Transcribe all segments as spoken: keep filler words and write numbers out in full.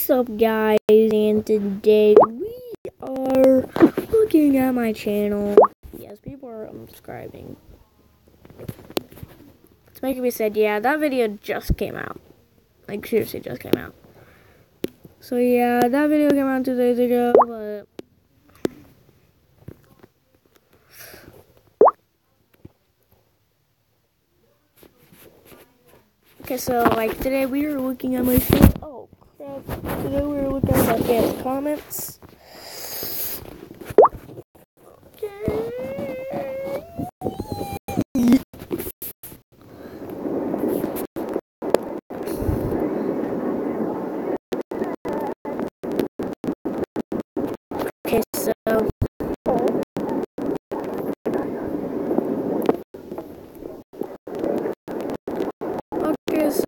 What's up, guys? And today we are looking at my channel. Yes, people are unsubscribing. It's making me sad. Yeah, that video just came out. Like, seriously, just came out. So yeah, that video came out two days ago, but okay, so like today we were looking at my channel. Oh crap! Today we were looking at my fans' comments. Okay, so okay, so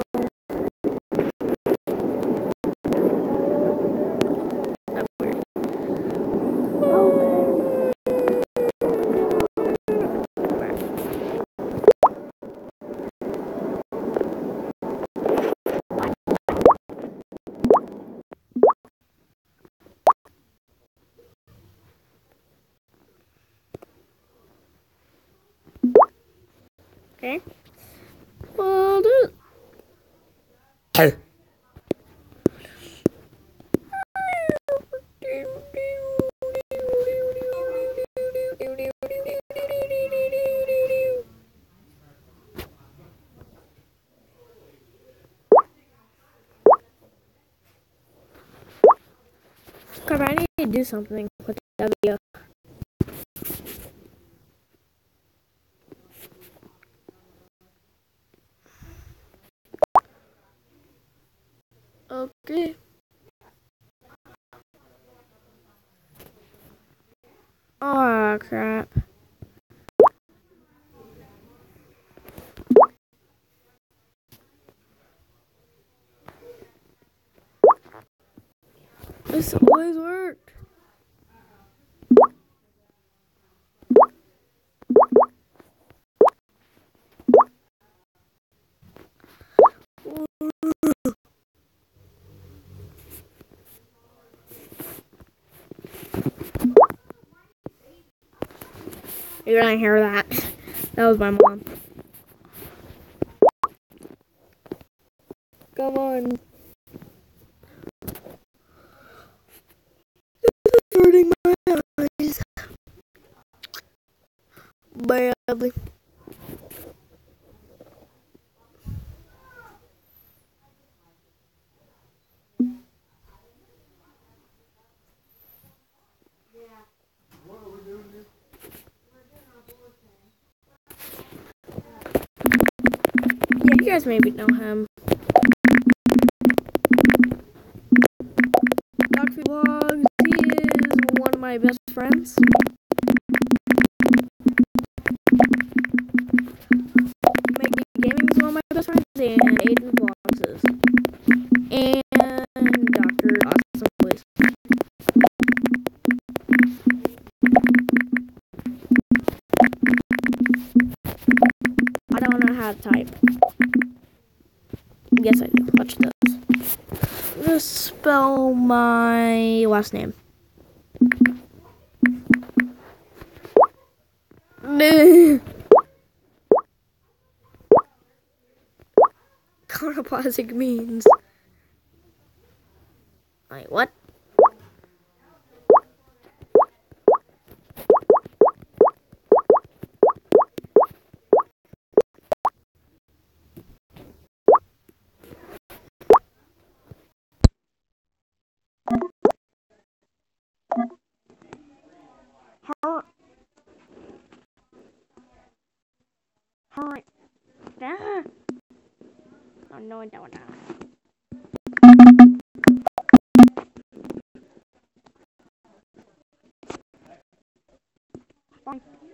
okay. Well, this. Crap, I need to do something with that video. Okay. Oh crap. This always worked. You're gonna hear that. That was my mom. Come on. This is hurting my eyes badly. Yeah, you guys maybe know him. Doctor Vlogs, he is one of my best friends. Maggie Gaming is one of my best friends, and Aiden Vlogs is. And Doctor Awesome Boys. I don't know how to type. Yes, I do. Watch this. Just spell my last name. Chronoplastic means. Wait, what? Her. Her. Ah. Oh, no, I don't know. Fine.